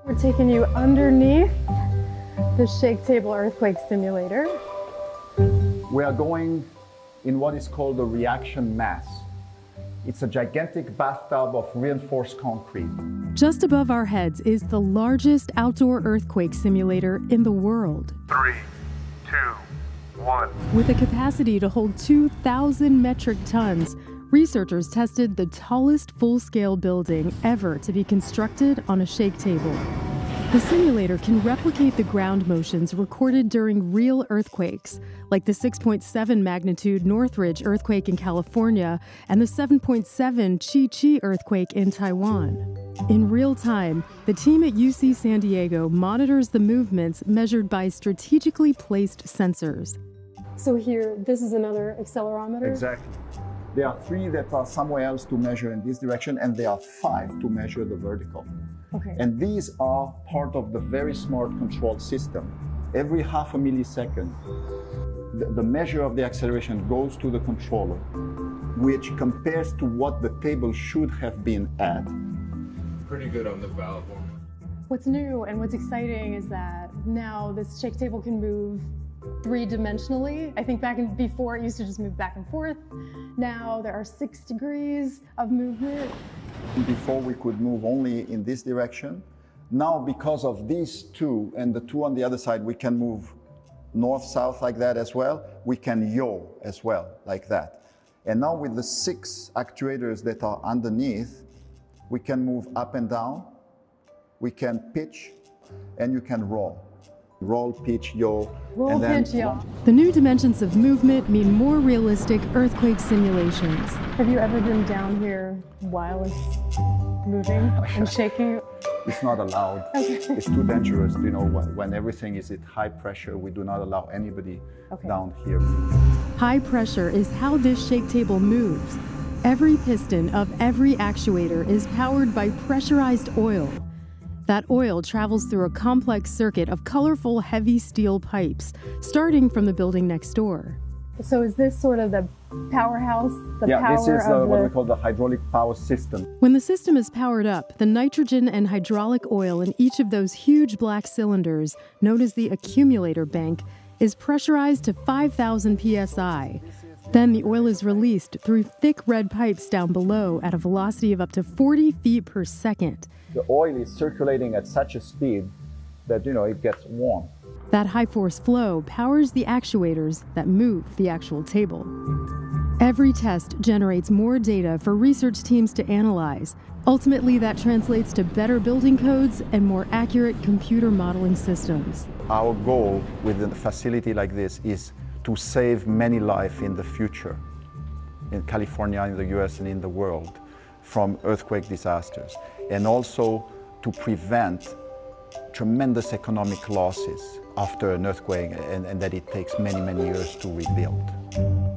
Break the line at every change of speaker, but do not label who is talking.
We're taking you underneath the shake table earthquake simulator.
We are going in what is called a reaction mass. It's a gigantic bathtub of reinforced concrete.
Just above our heads is the largest outdoor earthquake simulator in the world.
3, 2, 1.
With a capacity to hold 2,000 metric tons, researchers tested the tallest full-scale building ever to be constructed on a shake table. The simulator can replicate the ground motions recorded during real earthquakes, like the 6.7 magnitude Northridge earthquake in California and the 7.7 Chi-Chi earthquake in Taiwan. In real time, the team at UC San Diego monitors the movements measured by strategically placed sensors. So here, this is another accelerometer?
Exactly. There are 3 that are somewhere else to measure in this direction, and there are 5 to measure the vertical.
Okay.
And these are part of the very smart control system. Every half a millisecond, the measure of the acceleration goes to the controller, which compares to what the table should have been at.
Pretty good on the valve.
What's new and what's exciting is that now this shake table can move 3-dimensionally. I think before it used to just move back and forth. Now there are 6 degrees of movement.
Before we could move only in this direction. Now because of these 2 and the 2 on the other side, we can move north-south like that as well. We can yaw as well like that. And now with the 6 actuators that are underneath, we can move up and down, we can pitch, and you can roll. Roll, pitch, yaw.
Roll, pitch, yaw. The new dimensions of movement mean more realistic earthquake simulations. Have you ever been down here while it's moving and shaking?
It's not allowed.
Okay.
It's too dangerous. You know, when everything is at high pressure, we do not allow anybody down here.
High pressure is how this shake table moves. Every piston of every actuator is powered by pressurized oil. That oil travels through a complex circuit of colorful, heavy steel pipes, starting from the building next door. So is this sort of the powerhouse?
This is what we call the hydraulic power system.
When the system is powered up, the nitrogen and hydraulic oil in each of those huge black cylinders, known as the accumulator bank, is pressurized to 5,000 psi. Then the oil is released through thick red pipes down below at a velocity of up to 40 feet per second.
The oil is circulating at such a speed that, it gets warm.
That high-force flow powers the actuators that move the actual table. Every test generates more data for research teams to analyze. Ultimately, that translates to better building codes and more accurate computer modeling systems.
Our goal with a facility like this is to save many lives in the future, in California, in the US, and in the world, from earthquake disasters, and also to prevent tremendous economic losses after an earthquake, and that it takes many, many years to rebuild.